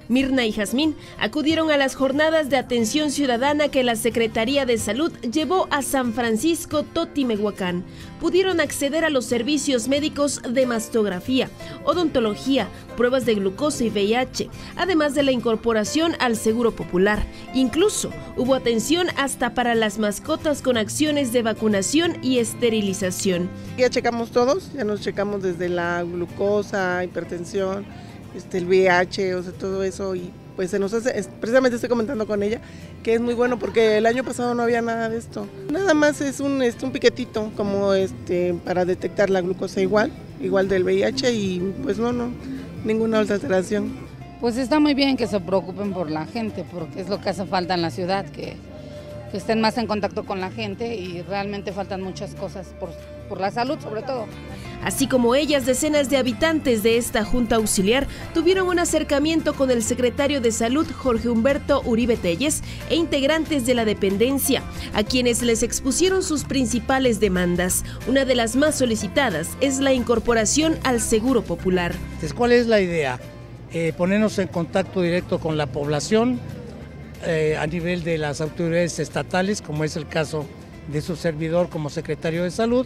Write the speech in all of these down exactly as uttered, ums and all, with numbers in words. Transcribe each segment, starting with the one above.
Mirna y Jazmín acudieron a las jornadas de atención ciudadana que la Secretaría de Salud llevó a San Francisco Totimehuacán. Pudieron acceder a los servicios médicos de mastografía, odontología, pruebas de glucosa y V I H, además de la incorporación al Seguro Popular. Incluso hubo atención hasta para las mascotas con acciones de vacunación y esterilización. Ya checamos todos, ya nos checamos desde la glucosa, hipertensión, Este, el V I H, o sea, todo eso, y pues se nos hace, precisamente estoy comentando con ella, que es muy bueno porque el año pasado no había nada de esto. Nada más es un, este, un piquetito como este para detectar la glucosa igual, igual del V I H, y pues no, no, ninguna alteración. Pues está muy bien que se preocupen por la gente, porque es lo que hace falta en la ciudad, que, que estén más en contacto con la gente, y realmente faltan muchas cosas por, por la salud sobre todo. Así como ellas, decenas de habitantes de esta Junta Auxiliar tuvieron un acercamiento con el secretario de Salud, Jorge Humberto Uribe Telles, e integrantes de la dependencia, a quienes les expusieron sus principales demandas. Una de las más solicitadas es la incorporación al Seguro Popular. Entonces, ¿cuál es la idea? Eh, ponernos en contacto directo con la población eh, a nivel de las autoridades estatales, como es el caso de su servidor como secretario de Salud,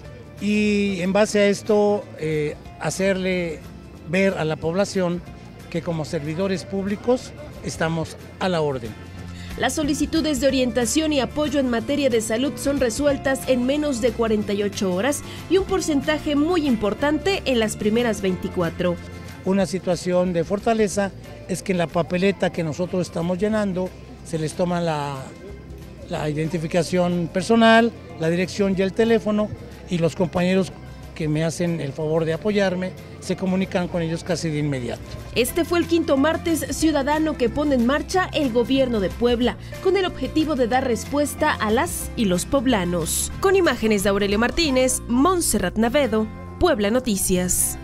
y en base a esto eh, hacerle ver a la población que como servidores públicos estamos a la orden. Las solicitudes de orientación y apoyo en materia de salud son resueltas en menos de cuarenta y ocho horas y un porcentaje muy importante en las primeras veinticuatro. Una situación de fortaleza es que en la papeleta que nosotros estamos llenando se les toma la, la identificación personal, la dirección y el teléfono, y los compañeros que me hacen el favor de apoyarme se comunican con ellos casi de inmediato. Este fue el quinto martes ciudadano que pone en marcha el gobierno de Puebla, con el objetivo de dar respuesta a las y los poblanos. Con imágenes de Aurelio Martínez, Montserrat Navedo, Puebla Noticias.